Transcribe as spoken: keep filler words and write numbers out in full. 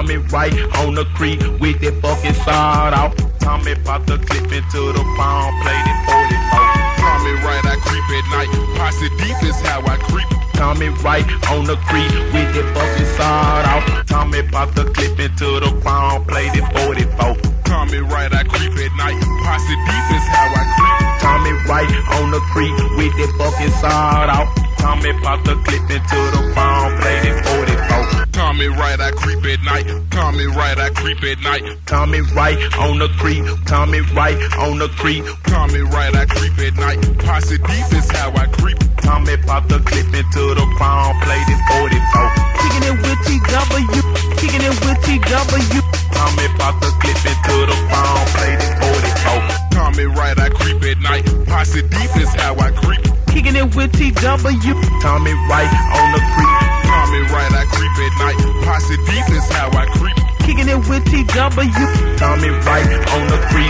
Tommy right on the creek with that fucking sawed off. Tommy pop the clip into the phone, played it forty-four. Tommy right, I creep at night. Posse deep is how I creep. Tommy right on the creek with that fucking sawed off. Tommy pop the clip into the phone, played it forty-four. Tommy right, I creep at night. Posse deep is how I creep. Tommy right on the creek with that fucking sawed off. Tommy pop the clip into the phone, played it forty-four. Tommy right, I creep at night. Tommy right, I creep at night. Tommy right on the creek. Tommy right on the creek. Tommy right, I creep at night. Posse deep is how I creep. Tommy pop the clip into the phone, played it forty-four. Kicking it with T W, kicking it with T W. Tommy pop the clip into the phone, played it forty-four. Tommy right, I creep at night. Posse deep is how I creep. Kicking it with T W. Tommy right on the creek. Tommy right, I creep at night. Posse deep is how I creep. Kicking it with T W. Tommy right on the creek.